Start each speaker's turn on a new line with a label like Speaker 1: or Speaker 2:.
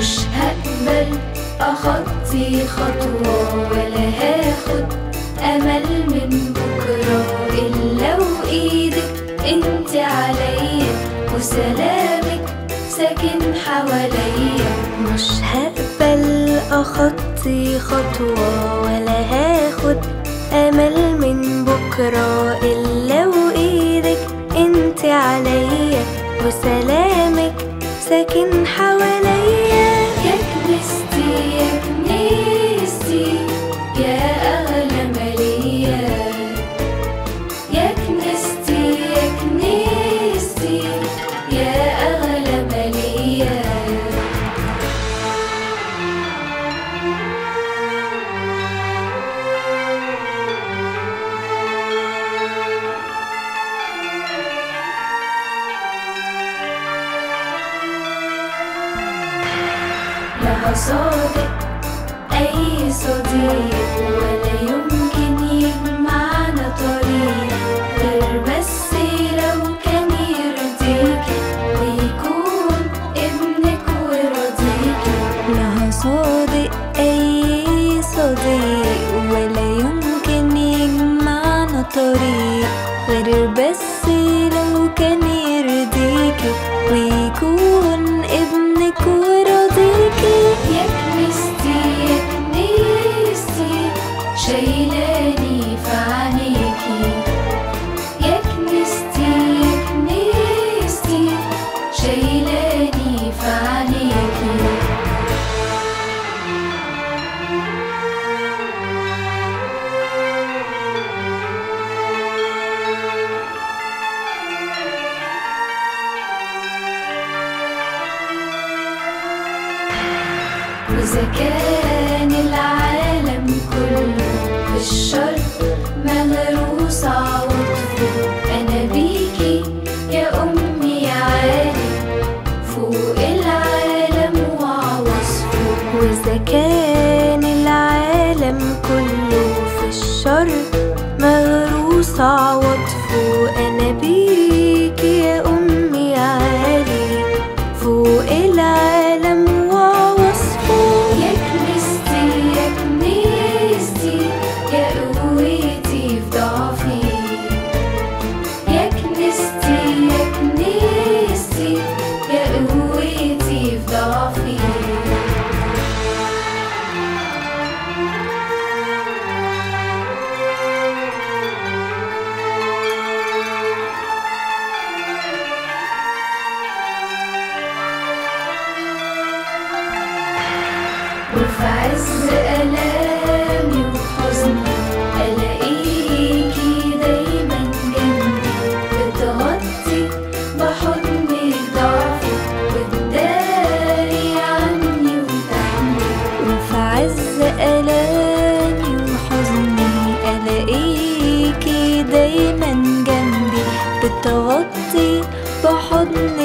Speaker 1: مش هقبل أخطي خطوة ولا هاخد أمل من بكره إلا وإيدك انت عليا وسلامك ساكن حواليا.
Speaker 2: مش هقبل أخطي خطوة ولا هاخد أمل من بكره إلا وإيدك انت عليا وسلامك ساكن حواليا.
Speaker 1: يا كنيستي يا كنيستي يا أغلى مالية، يا كنيستي يا كنيستي يا أغلى مالية. لا هصادق أي صديق ولا يمكن يجمعنا طريق غير بس لو كان يرضيكي ويكون ابنك ويرضيكي.
Speaker 2: لا هصادق أي صديق ولا يمكن يجمعنا طريق غير بس لو كان يرضيكي ويكون ابنك ويرضيكي.
Speaker 1: يا كنيستي يا كنيستي شايلاني في عينيكي، يا كنيستي يا كنيستي شايلاني في عينيكي. وإذا كان العالم كله في الشر مغروس عواطفه، أنا بيكي يا أمي يا عالي فوق العالم وعواصفه.
Speaker 2: وإذا كان العالم كله في الشر مغروس عواطفه، أنا بيكي يا أمي يا عالي فوق العالم وعواصفه.
Speaker 1: يا كنيستي يا كنيستي يا قوتي في ضعفي، يا كنيستي يا كنيستي يا قوتي في ضعفي. وفي عز ألامي وحزني ألاقيكي دايما جنبي بتغطي بحضنك ضعفي وتداري عني وتحمي.
Speaker 2: وفي عز ألامي وحزني ألاقيكي دايما جنبي بتغطي بحضنك